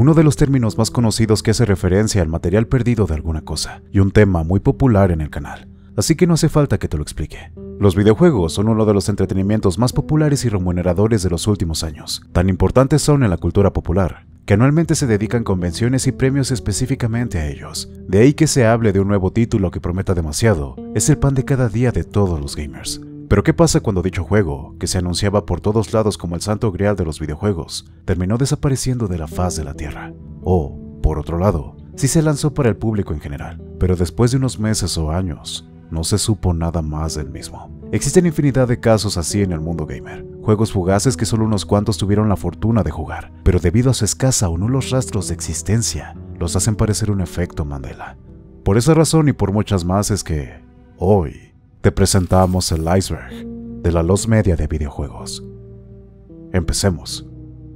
uno de los términos más conocidos que hace referencia al material perdido de alguna cosa, y un tema muy popular en el canal. Así que no hace falta que te lo explique. Los videojuegos son uno de los entretenimientos más populares y remuneradores de los últimos años. Tan importantes son en la cultura popular, que anualmente se dedican convenciones y premios específicamente a ellos. De ahí que se hable de un nuevo título que prometa demasiado. Es el pan de cada día de todos los gamers. Pero ¿qué pasa cuando dicho juego, que se anunciaba por todos lados como el santo grial de los videojuegos, terminó desapareciendo de la faz de la Tierra? O, por otro lado, sí se lanzó para el público en general, pero después de unos meses o años, no se supo nada más del mismo. Existen infinidad de casos así en el mundo gamer. Juegos fugaces que solo unos cuantos tuvieron la fortuna de jugar, pero debido a su escasa o nulos rastros de existencia, los hacen parecer un efecto Mandela. Por esa razón y por muchas más es que, hoy, te presentamos el iceberg de la Lost Media de videojuegos. Empecemos.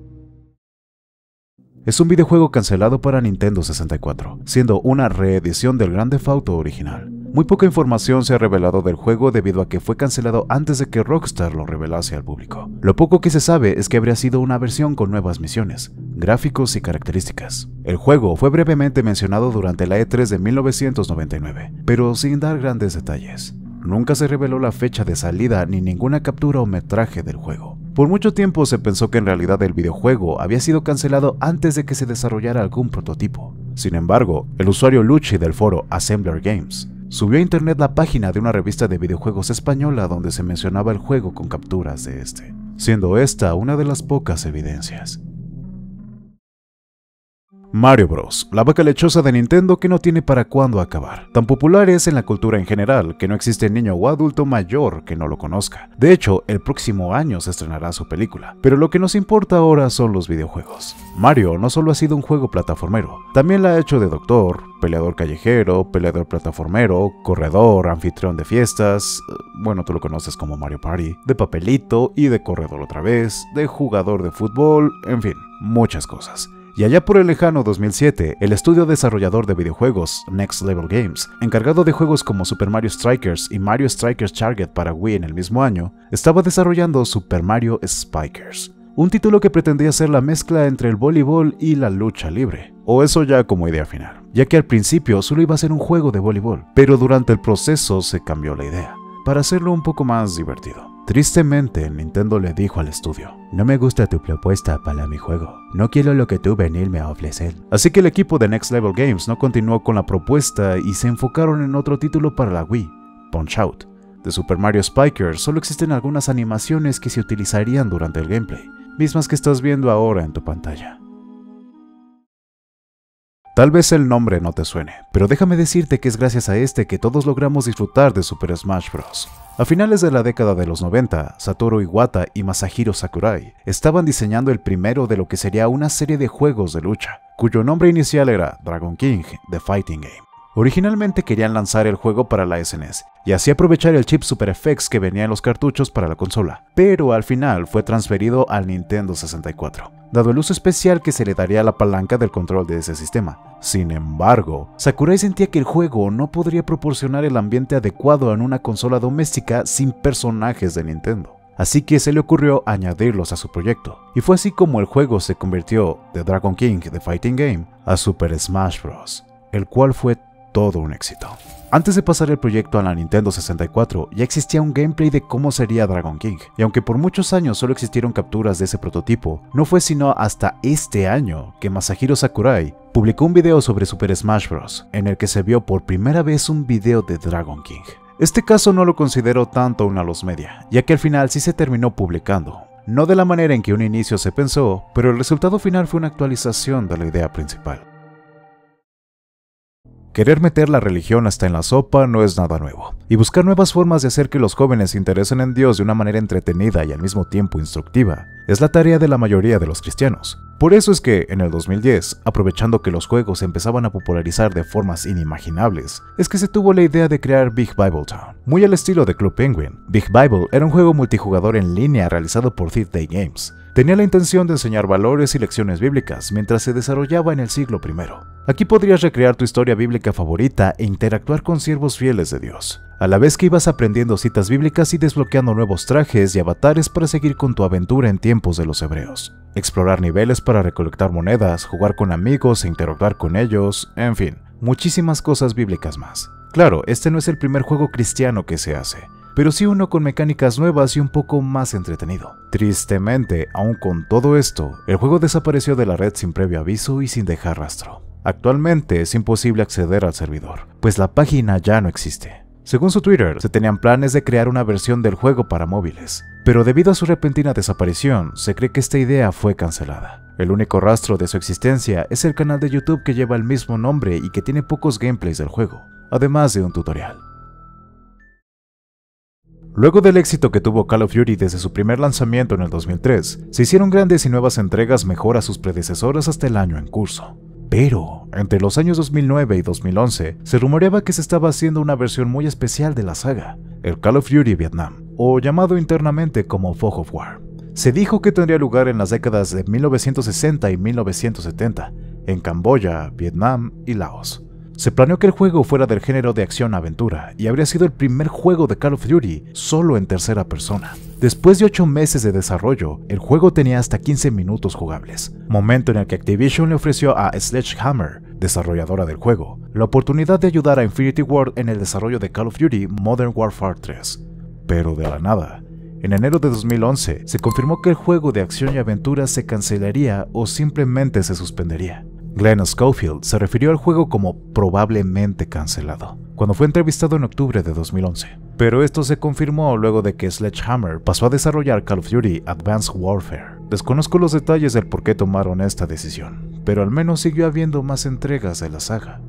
Es un videojuego cancelado para Nintendo 64, siendo una reedición del Grand Theft Auto original. Muy poca información se ha revelado del juego debido a que fue cancelado antes de que Rockstar lo revelase al público. Lo poco que se sabe es que habría sido una versión con nuevas misiones, gráficos y características. El juego fue brevemente mencionado durante la E3 de 1999, pero sin dar grandes detalles. Nunca se reveló la fecha de salida ni ninguna captura o metraje del juego. Por mucho tiempo se pensó que en realidad el videojuego había sido cancelado antes de que se desarrollara algún prototipo. Sin embargo, el usuario Luchi del foro Assembler Games subió a internet la página de una revista de videojuegos española donde se mencionaba el juego con capturas de este, siendo esta una de las pocas evidencias. Mario Bros, la vaca lechosa de Nintendo que no tiene para cuándo acabar. Tan popular es en la cultura en general que no existe niño o adulto mayor que no lo conozca. De hecho, el próximo año se estrenará su película, pero lo que nos importa ahora son los videojuegos. Mario no solo ha sido un juego plataformero, también la ha hecho de doctor, peleador callejero, peleador plataformero, corredor, anfitrión de fiestas, bueno, tú lo conoces como Mario Party, de papelito y de corredor otra vez, de jugador de fútbol, en fin, muchas cosas. Y allá por el lejano 2007, el estudio desarrollador de videojuegos Next Level Games, encargado de juegos como Super Mario Strikers y Mario Strikers Charge para Wii en el mismo año, estaba desarrollando Super Mario Spikers, un título que pretendía ser la mezcla entre el voleibol y la lucha libre, o eso ya como idea final, ya que al principio solo iba a ser un juego de voleibol, pero durante el proceso se cambió la idea, para hacerlo un poco más divertido. Tristemente, Nintendo le dijo al estudio: no me gusta tu propuesta para mi juego, no quiero lo que tú venirme a ofrecer. Así que el equipo de Next Level Games no continuó con la propuesta y se enfocaron en otro título para la Wii, Punch Out. De Super Mario Spikers solo existen algunas animaciones que se utilizarían durante el gameplay, mismas que estás viendo ahora en tu pantalla. Tal vez el nombre no te suene, pero déjame decirte que es gracias a este que todos logramos disfrutar de Super Smash Bros. A finales de la década de los 90, Satoru Iwata y Masahiro Sakurai estaban diseñando el primero de lo que sería una serie de juegos de lucha, cuyo nombre inicial era Dragon King: The Fighting Game. Originalmente querían lanzar el juego para la SNES y así aprovechar el chip Super FX que venía en los cartuchos para la consola, pero al final fue transferido al Nintendo 64, dado el uso especial que se le daría a la palanca del control de ese sistema. Sin embargo, Sakurai sentía que el juego no podría proporcionar el ambiente adecuado en una consola doméstica sin personajes de Nintendo. Así que se le ocurrió añadirlos a su proyecto, y fue así como el juego se convirtió de Dragon King: The Fighting Game a Super Smash Bros., el cual fue todo un éxito. Antes de pasar el proyecto a la Nintendo 64, ya existía un gameplay de cómo sería Dragon King, y aunque por muchos años solo existieron capturas de ese prototipo, no fue sino hasta este año que Masahiro Sakurai publicó un video sobre Super Smash Bros., en el que se vio por primera vez un video de Dragon King. Este caso no lo considero tanto una Lost Media, ya que al final sí se terminó publicando. No de la manera en que un inicio se pensó, pero el resultado final fue una actualización de la idea principal. Querer meter la religión hasta en la sopa no es nada nuevo, y buscar nuevas formas de hacer que los jóvenes se interesen en Dios de una manera entretenida y al mismo tiempo instructiva es la tarea de la mayoría de los cristianos. Por eso es que, en el 2010, aprovechando que los juegos se empezaban a popularizar de formas inimaginables, es que se tuvo la idea de crear Big Bible Town. Muy al estilo de Club Penguin, Big Bible era un juego multijugador en línea realizado por Thief Day Games. Tenía la intención de enseñar valores y lecciones bíblicas mientras se desarrollaba en el siglo I. Aquí podrías recrear tu historia bíblica favorita e interactuar con siervos fieles de Dios, a la vez que ibas aprendiendo citas bíblicas y desbloqueando nuevos trajes y avatares para seguir con tu aventura en tiempos de los hebreos. Explorar niveles para recolectar monedas, jugar con amigos e interactuar con ellos, en fin, muchísimas cosas bíblicas más. Claro, este no es el primer juego cristiano que se hace, pero sí uno con mecánicas nuevas y un poco más entretenido. Tristemente, aún con todo esto, el juego desapareció de la red sin previo aviso y sin dejar rastro. Actualmente es imposible acceder al servidor, pues la página ya no existe. Según su Twitter, se tenían planes de crear una versión del juego para móviles, pero debido a su repentina desaparición, se cree que esta idea fue cancelada. El único rastro de su existencia es el canal de YouTube que lleva el mismo nombre y que tiene pocos gameplays del juego, además de un tutorial. Luego del éxito que tuvo Call of Duty desde su primer lanzamiento en el 2003, se hicieron grandes y nuevas entregas mejor a sus predecesoras hasta el año en curso. Pero, entre los años 2009 y 2011, se rumoreaba que se estaba haciendo una versión muy especial de la saga, el Call of Duty Vietnam, o llamado internamente como Fog of War. Se dijo que tendría lugar en las décadas de 1960 y 1970, en Camboya, Vietnam y Laos. Se planeó que el juego fuera del género de acción-aventura y habría sido el primer juego de Call of Duty solo en tercera persona. Después de 8 meses de desarrollo, el juego tenía hasta 15 minutos jugables, momento en el que Activision le ofreció a Sledgehammer, desarrolladora del juego, la oportunidad de ayudar a Infinity Ward en el desarrollo de Call of Duty Modern Warfare 3. Pero de la nada, en enero de 2011 se confirmó que el juego de acción y aventura se cancelaría o simplemente se suspendería. Glenn Schofield se refirió al juego como probablemente cancelado, cuando fue entrevistado en octubre de 2011. Pero esto se confirmó luego de que Sledgehammer pasó a desarrollar Call of Duty Advanced Warfare. Desconozco los detalles del por qué tomaron esta decisión, pero al menos siguió habiendo más entregas de la saga.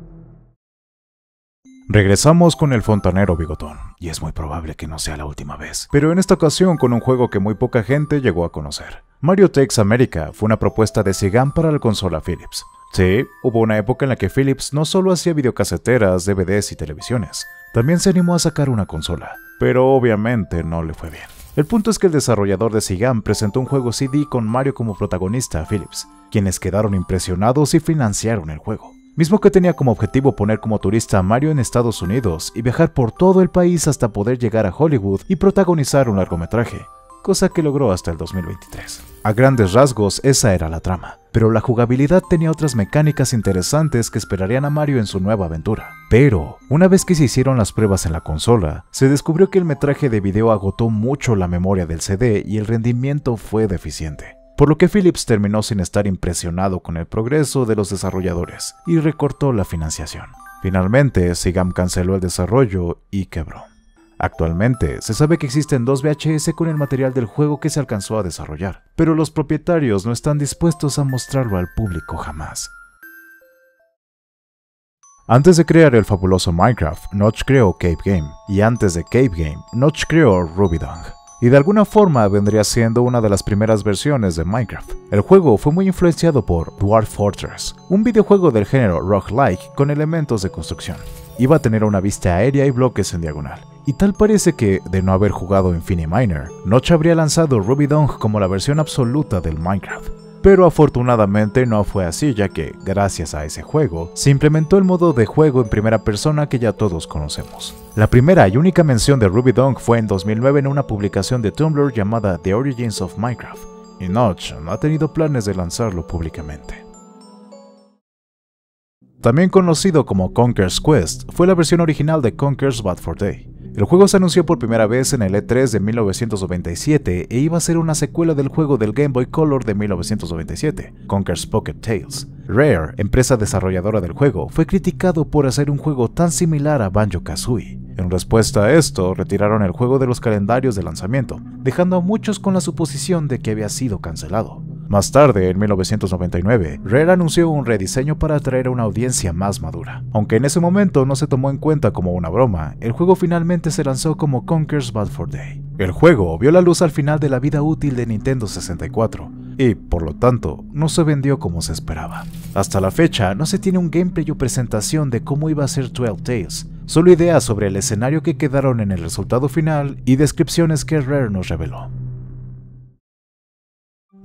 Regresamos con el fontanero bigotón, y es muy probable que no sea la última vez, pero en esta ocasión con un juego que muy poca gente llegó a conocer. Mario Takes America fue una propuesta de Sega para la consola Philips. Sí, hubo una época en la que Philips no solo hacía videocaseteras, DVDs y televisiones, también se animó a sacar una consola, pero obviamente no le fue bien. El punto es que el desarrollador de Sega presentó un juego CD con Mario como protagonista a Philips, quienes quedaron impresionados y financiaron el juego, mismo que tenía como objetivo poner como turista a Mario en Estados Unidos y viajar por todo el país hasta poder llegar a Hollywood y protagonizar un largometraje, cosa que logró hasta el 2023. A grandes rasgos esa era la trama, pero la jugabilidad tenía otras mecánicas interesantes que esperarían a Mario en su nueva aventura. Pero, una vez que se hicieron las pruebas en la consola, se descubrió que el metraje de video agotó mucho la memoria del CD y el rendimiento fue deficiente, por lo que Philips terminó sin estar impresionado con el progreso de los desarrolladores y recortó la financiación. Finalmente, Sega canceló el desarrollo y quebró. Actualmente, se sabe que existen 2 VHS con el material del juego que se alcanzó a desarrollar, pero los propietarios no están dispuestos a mostrarlo al público jamás. Antes de crear el fabuloso Minecraft, Notch creó Cave Game, y antes de Cave Game, Notch creó Rubydung, y de alguna forma vendría siendo una de las primeras versiones de Minecraft. El juego fue muy influenciado por Dwarf Fortress, un videojuego del género roguelike con elementos de construcción. Iba a tener una vista aérea y bloques en diagonal, y tal parece que, de no haber jugado Infiniminer, Notch habría lanzado Rubydung como la versión absoluta del Minecraft. Pero afortunadamente no fue así, ya que, gracias a ese juego, se implementó el modo de juego en primera persona que ya todos conocemos. La primera y única mención de Rubydung fue en 2009 en una publicación de Tumblr llamada The Origins of Minecraft, y Notch no ha tenido planes de lanzarlo públicamente. También conocido como Conker's Quest, fue la versión original de Conker's Bad Fur Day. El juego se anunció por primera vez en el E3 de 1997 e iba a ser una secuela del juego del Game Boy Color de 1997, Conker's Pocket Tales. Rare, empresa desarrolladora del juego, fue criticado por hacer un juego tan similar a Banjo-Kazooie. En respuesta a esto, retiraron el juego de los calendarios de lanzamiento, dejando a muchos con la suposición de que había sido cancelado. Más tarde, en 1999, Rare anunció un rediseño para atraer a una audiencia más madura. Aunque en ese momento no se tomó en cuenta como una broma, el juego finalmente se lanzó como Conker's Bad Fur Day. El juego vio la luz al final de la vida útil de Nintendo 64, y, por lo tanto, no se vendió como se esperaba. Hasta la fecha, no se tiene un gameplay o presentación de cómo iba a ser 12 Tales, solo ideas sobre el escenario que quedaron en el resultado final y descripciones que Rare nos reveló.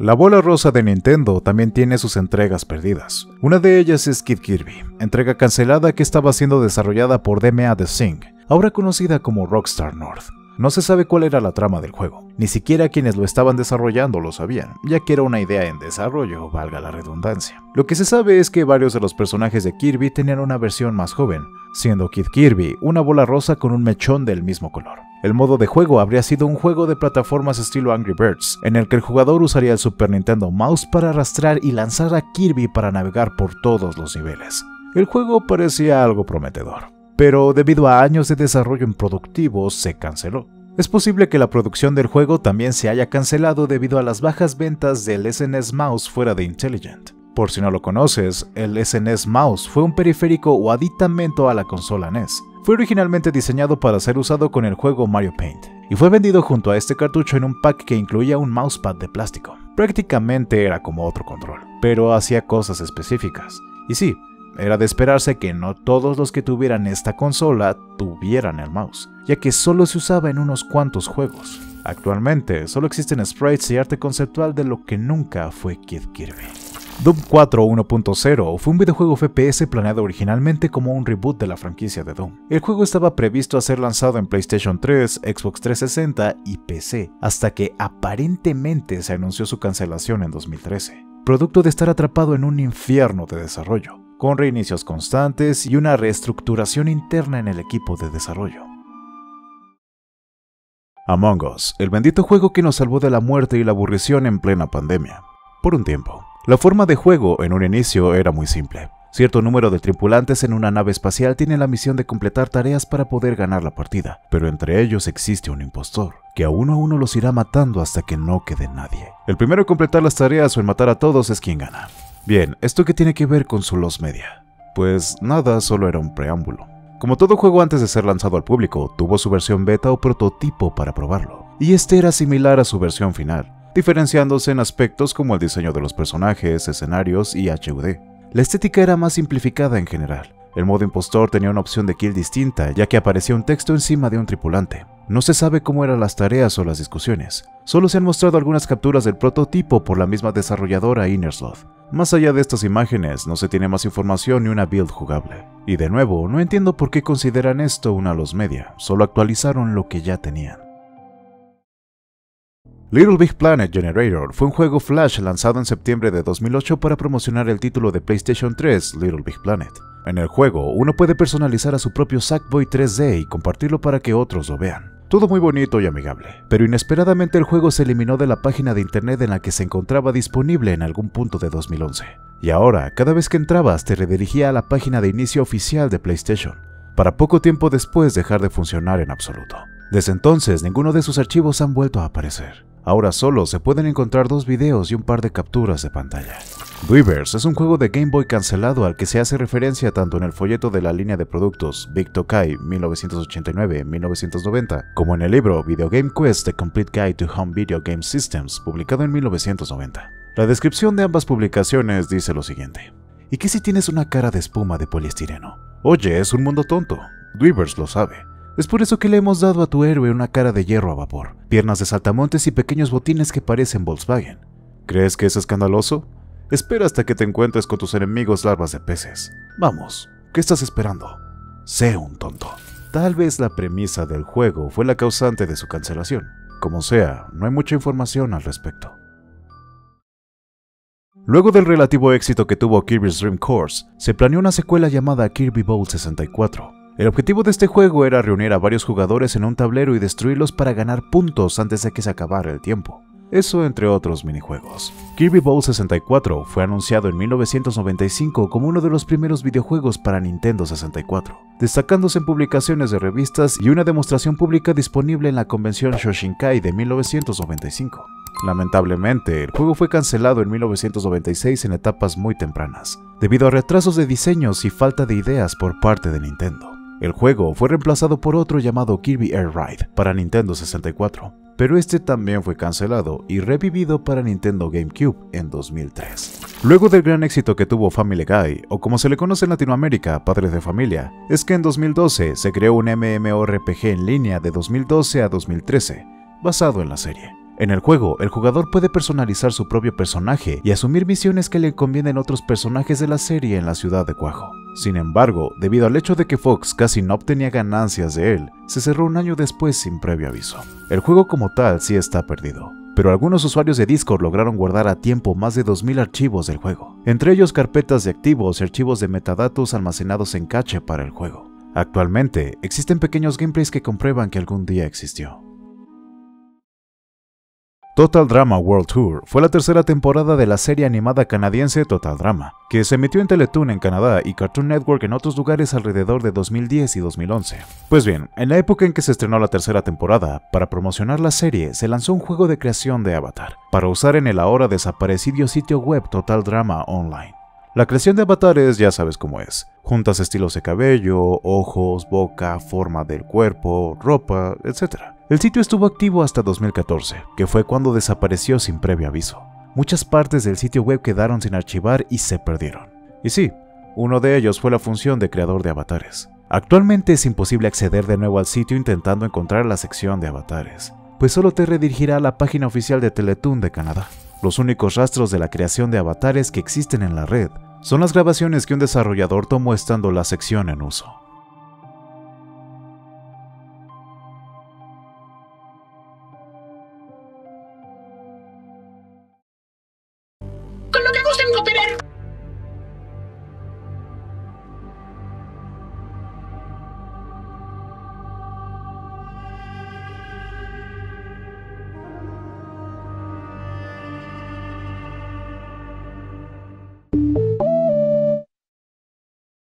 La bola rosa de Nintendo también tiene sus entregas perdidas. Una de ellas es Kid Kirby, entrega cancelada que estaba siendo desarrollada por DMA Design, ahora conocida como Rockstar North. No se sabe cuál era la trama del juego, ni siquiera quienes lo estaban desarrollando lo sabían, ya que era una idea en desarrollo, valga la redundancia. Lo que se sabe es que varios de los personajes de Kirby tenían una versión más joven, siendo Kid Kirby una bola rosa con un mechón del mismo color. El modo de juego habría sido un juego de plataformas estilo Angry Birds, en el que el jugador usaría el Super Nintendo Mouse para arrastrar y lanzar a Kirby para navegar por todos los niveles. El juego parecía algo prometedor, pero debido a años de desarrollo improductivo se canceló. Es posible que la producción del juego también se haya cancelado debido a las bajas ventas del SNES Mouse fuera de Intelligent. Por si no lo conoces, el SNES Mouse fue un periférico o aditamento a la consola NES. Fue originalmente diseñado para ser usado con el juego Mario Paint, y fue vendido junto a este cartucho en un pack que incluía un mousepad de plástico. Prácticamente era como otro control, pero hacía cosas específicas. Y sí, era de esperarse que no todos los que tuvieran esta consola tuvieran el mouse, ya que solo se usaba en unos cuantos juegos. Actualmente solo existen sprites y arte conceptual de lo que nunca fue Kid Kirby. Doom 4 1.0 fue un videojuego FPS planeado originalmente como un reboot de la franquicia de Doom. El juego estaba previsto a ser lanzado en PlayStation 3, Xbox 360 y PC, hasta que aparentemente se anunció su cancelación en 2013, producto de estar atrapado en un infierno de desarrollo, con reinicios constantes y una reestructuración interna en el equipo de desarrollo. Among Us, el bendito juego que nos salvó de la muerte y la aburrición en plena pandemia. Por un tiempo. La forma de juego en un inicio era muy simple. Cierto número de tripulantes en una nave espacial tienen la misión de completar tareas para poder ganar la partida, pero entre ellos existe un impostor, que a uno los irá matando hasta que no quede nadie. El primero en completar las tareas o en matar a todos es quien gana. Bien, ¿esto qué tiene que ver con su Lost Media? Pues nada, solo era un preámbulo. Como todo juego antes de ser lanzado al público, tuvo su versión beta o prototipo para probarlo, y este era similar a su versión final, diferenciándose en aspectos como el diseño de los personajes, escenarios y HUD. La estética era más simplificada en general. El modo impostor tenía una opción de kill distinta, ya que aparecía un texto encima de un tripulante. No se sabe cómo eran las tareas o las discusiones. Solo se han mostrado algunas capturas del prototipo por la misma desarrolladora Innersloth. Más allá de estas imágenes, no se tiene más información ni una build jugable. Y de nuevo, no entiendo por qué consideran esto una Lost Media, solo actualizaron lo que ya tenían. Little Big Planet Generator fue un juego Flash lanzado en septiembre de 2008 para promocionar el título de PlayStation 3, Little Big Planet. En el juego, uno puede personalizar a su propio Sackboy 3D y compartirlo para que otros lo vean. Todo muy bonito y amigable, pero inesperadamente el juego se eliminó de la página de internet en la que se encontraba disponible en algún punto de 2011. Y ahora, cada vez que entrabas te redirigía a la página de inicio oficial de PlayStation, para poco tiempo después dejar de funcionar en absoluto. Desde entonces, ninguno de sus archivos han vuelto a aparecer. Ahora solo se pueden encontrar 2 videos y un par de capturas de pantalla. Weavers es un juego de Game Boy cancelado al que se hace referencia tanto en el folleto de la línea de productos Big Tokai 1989-1990 como en el libro Video Game Quest: The Complete Guide to Home Video Game Systems publicado en 1990. La descripción de ambas publicaciones dice lo siguiente: ¿y qué si tienes una cara de espuma de poliestireno? Oye, es un mundo tonto. Weavers lo sabe. Es por eso que le hemos dado a tu héroe una cara de hierro a vapor, piernas de saltamontes y pequeños botines que parecen Volkswagen. ¿Crees que es escandaloso? Espera hasta que te encuentres con tus enemigos larvas de peces. Vamos, ¿qué estás esperando? Sé un tonto. Tal vez la premisa del juego fue la causante de su cancelación. Como sea, no hay mucha información al respecto. Luego del relativo éxito que tuvo Kirby's Dream Course, se planeó una secuela llamada Kirby Bowl 64. El objetivo de este juego era reunir a varios jugadores en un tablero y destruirlos para ganar puntos antes de que se acabara el tiempo. Eso entre otros minijuegos. Kirby Bowl 64 fue anunciado en 1995 como uno de los primeros videojuegos para Nintendo 64, destacándose en publicaciones de revistas y una demostración pública disponible en la convención Shoshinkai de 1995. Lamentablemente, el juego fue cancelado en 1996 en etapas muy tempranas, debido a retrasos de diseños y falta de ideas por parte de Nintendo. El juego fue reemplazado por otro llamado Kirby Air Ride para Nintendo 64, pero este también fue cancelado y revivido para Nintendo GameCube en 2003. Luego del gran éxito que tuvo Family Guy, o como se le conoce en Latinoamérica, Padres de Familia, es que en 2012 se creó un MMORPG en línea de 2012 a 2013, basado en la serie. En el juego, el jugador puede personalizar su propio personaje y asumir misiones que le convienen a otros personajes de la serie en la ciudad de Quajo. Sin embargo, debido al hecho de que Fox casi no obtenía ganancias de él, se cerró un año después sin previo aviso. El juego como tal sí está perdido, pero algunos usuarios de Discord lograron guardar a tiempo más de 2000 archivos del juego, entre ellos carpetas de activos y archivos de metadatos almacenados en cache para el juego. Actualmente, existen pequeños gameplays que comprueban que algún día existió. Total Drama World Tour fue la tercera temporada de la serie animada canadiense Total Drama, que se emitió en Teletoon en Canadá y Cartoon Network en otros lugares alrededor de 2010 y 2011. Pues bien, en la época en que se estrenó la tercera temporada, para promocionar la serie se lanzó un juego de creación de Avatar, para usar en el ahora desaparecido sitio web Total Drama Online. La creación de avatares ya sabes cómo es. Juntas estilos de cabello, ojos, boca, forma del cuerpo, ropa, etc. El sitio estuvo activo hasta 2014, que fue cuando desapareció sin previo aviso. Muchas partes del sitio web quedaron sin archivar y se perdieron. Y sí, uno de ellos fue la función de creador de avatares. Actualmente es imposible acceder de nuevo al sitio intentando encontrar la sección de avatares, pues solo te redirigirá a la página oficial de Teletoon de Canadá. Los únicos rastros de la creación de avatares que existen en la red son las grabaciones que un desarrollador tomó estando la sección en uso. Con lo que gusten cooperar.